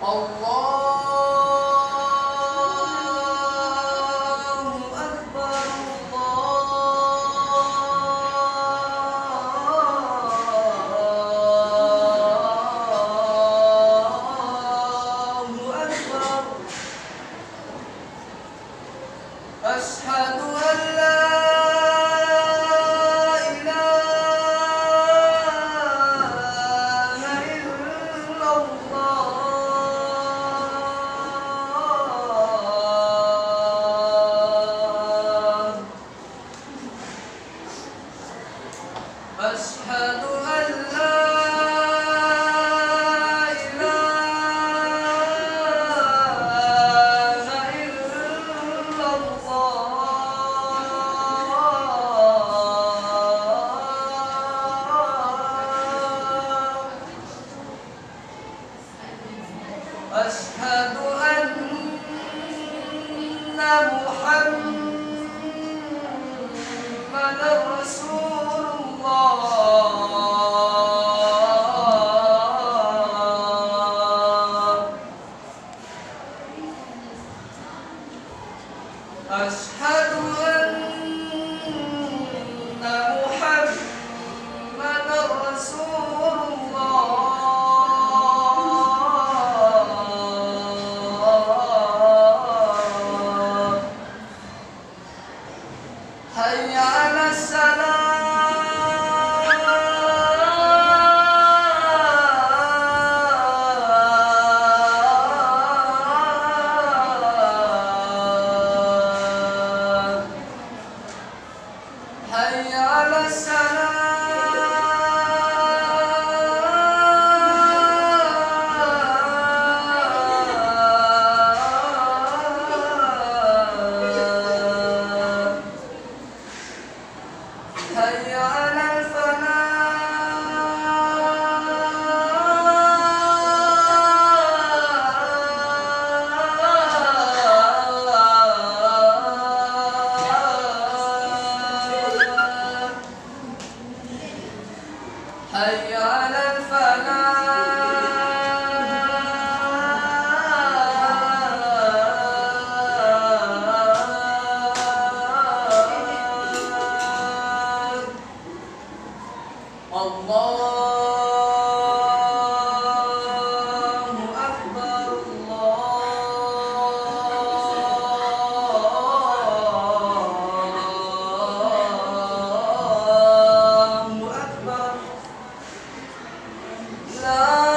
La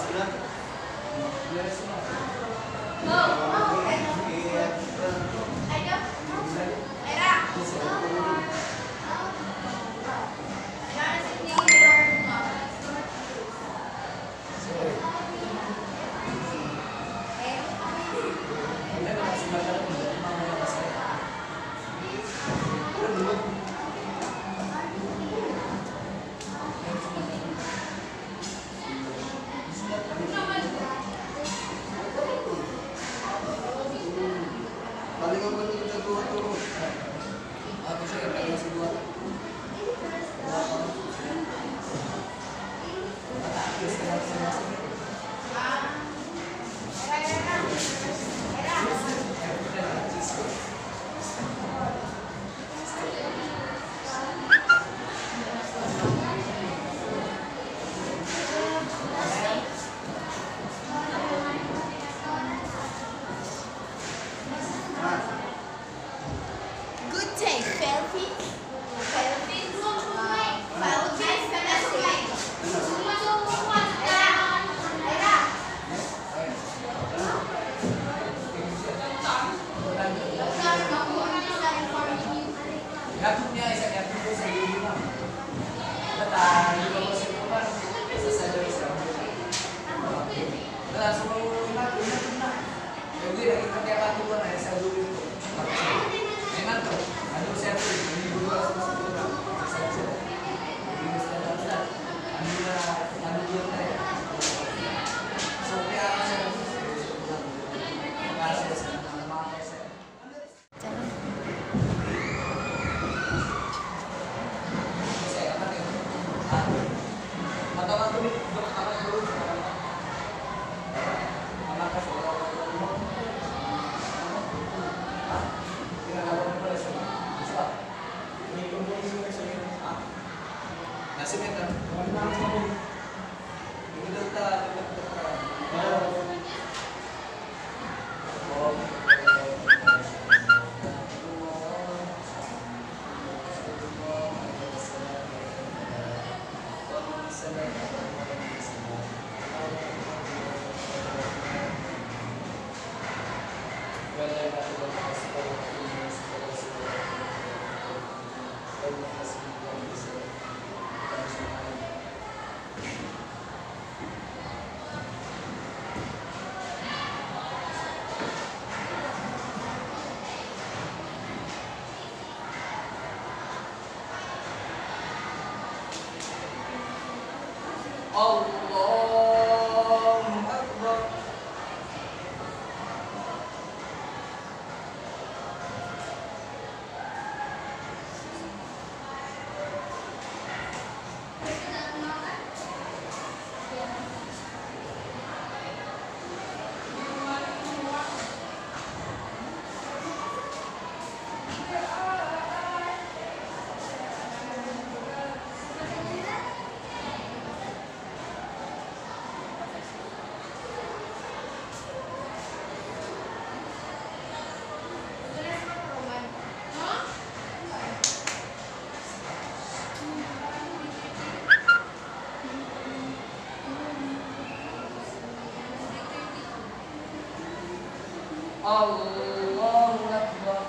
Allahu Akbar.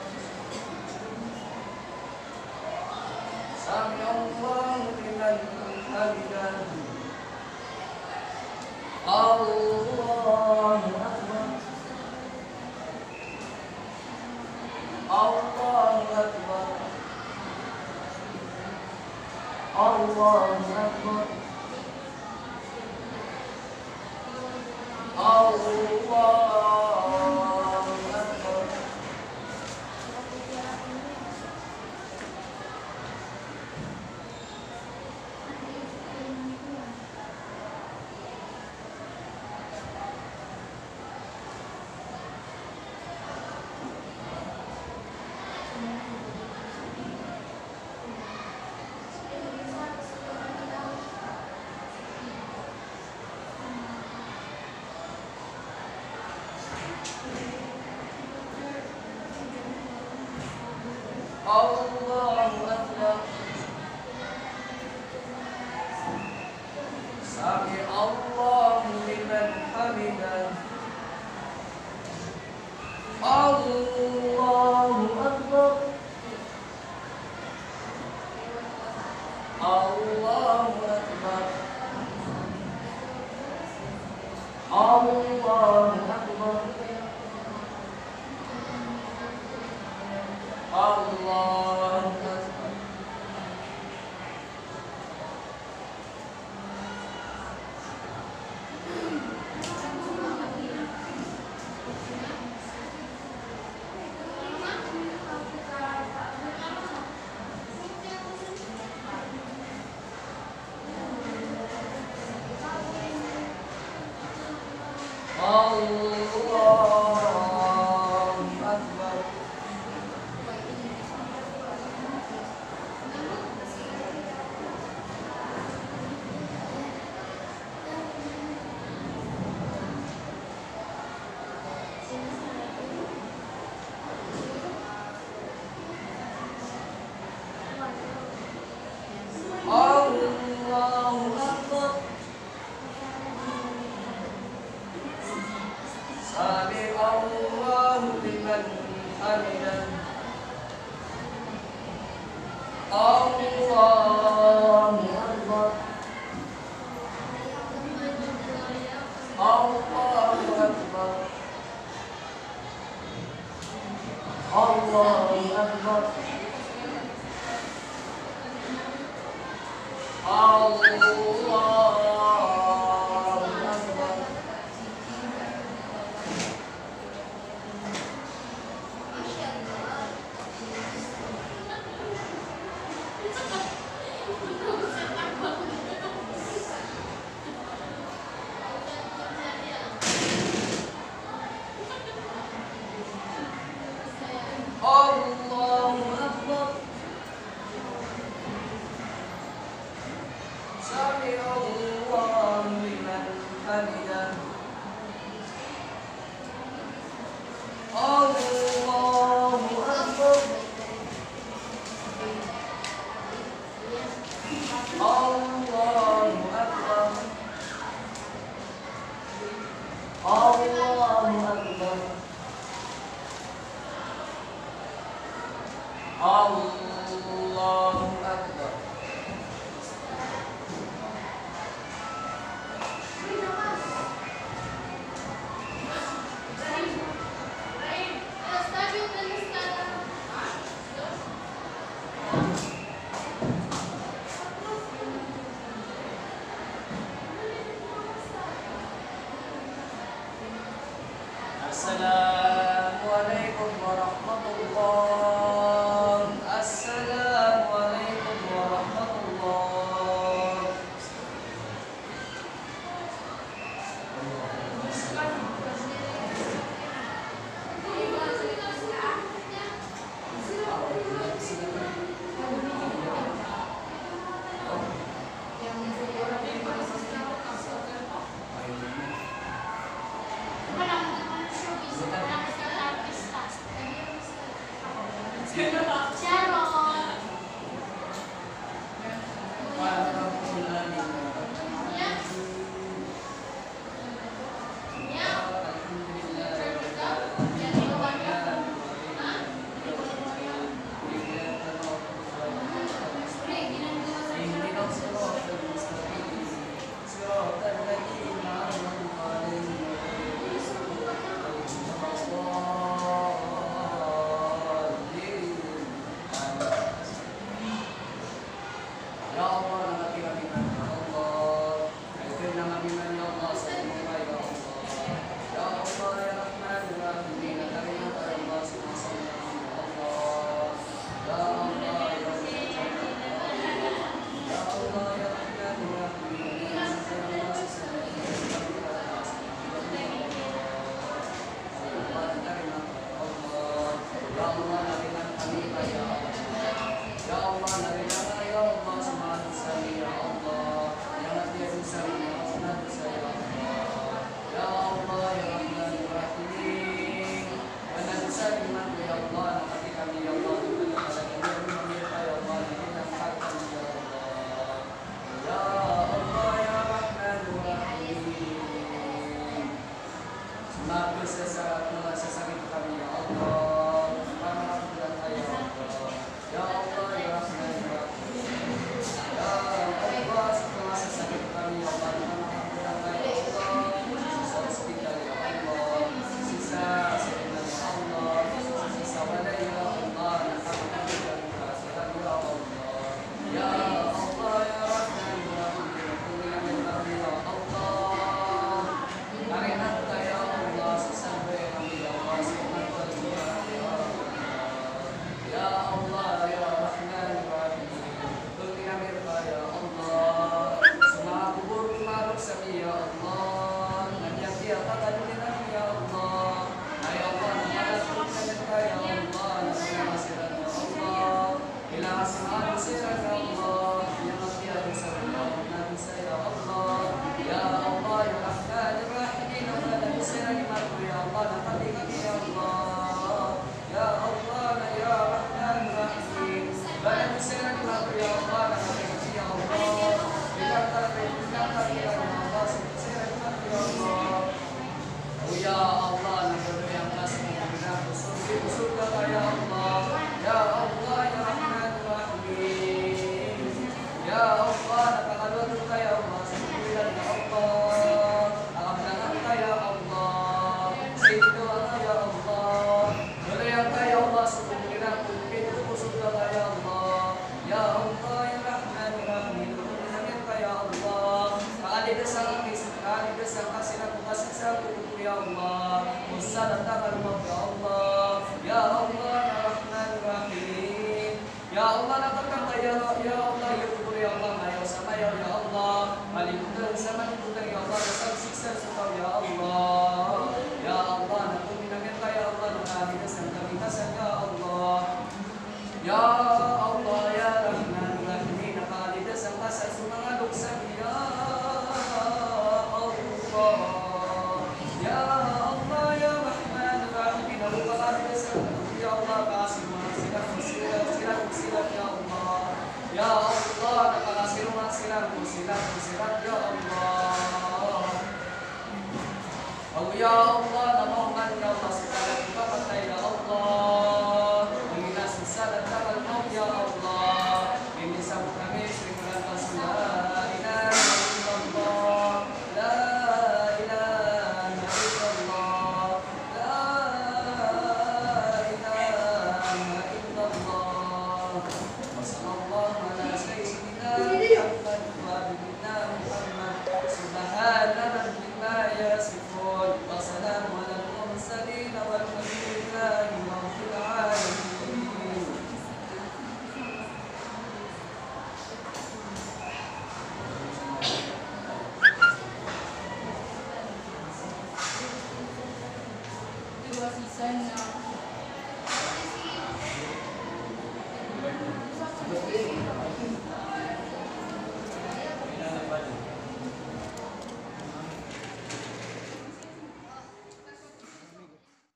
Sami Allahu liman hamidah. Allahu Akbar. Allahu Akbar. Allahu Akbar. Allah. Allahu Akbar. Sami Allahu liman Allahu Akbar. Allahu Akbar. Allahu Akbar. Sami Allahu liman hamidah. Allahu Akbar. Allahu Akbar. Allahu Akbar. Allahu Akbar. Sami Allahu liman hamidah. Allahu Akbar. Allahu Akbar. Allahu Akbar. Allahu Akbar. Assalamualaikum warahmatullahi. Assalamualaikum warahmatullahi. ya Allah. Ya Allah, nakalakukan ya Allah, nakasiran ya Allah. Bila asma'u siran ya Allah, ya maghfirah dosa ya Allah. Ya Allah, ya Rahman ya Rahim, nakalakukan siran ya Allah, nakalikan ya Allah. Ya Allah, ya Rahman ya Rahim, nakalakukan siran ya Allah, nakalikan ya Allah. Bila takkan ya Allah, siran ya Allah. Oh ya Allah, nakalakukan yang kasih surga ya Allah. Ya Allah, ya Rahman ya Rahim. Ya Allah, nakakaluan ka ya Allah, sembilan ya Allah. Akamlangan ka ya Allah. Sino ka ya Allah. Dalayan ka ya Allah, sumulirang pinto ko surga ka ya Allah. Ya Allah, ya Rahman ya Rahim. Namin ka ya Allah. Kaaligasang kasih na kasih sa kuko ya Allah. Musa datang ya Allah. Ya Allah, ya Rahman ya Rahim. Ya Allah, nakakang kaya ya Allah, ya kubur ya Allah, mayaw sa mayaw ya Allah. Malimutan sa malimutan ya Allah, nasagsiksa sa tao ya Allah. Ya Allah, natuminamin ka ya Allah, nakaligas ng kamitasan ya Allah. Ya Allah, ya Rahman ya Rahim, nakaligas ang kasal sa mga luksan ya Allah. Ya Allah, ya Rahman ya Rahim, nakaligas ang ya Allah, kasih mga silat ya Allah. Ya Allah, nakakasirungan silat ya Allah. Oh ya Allah, namang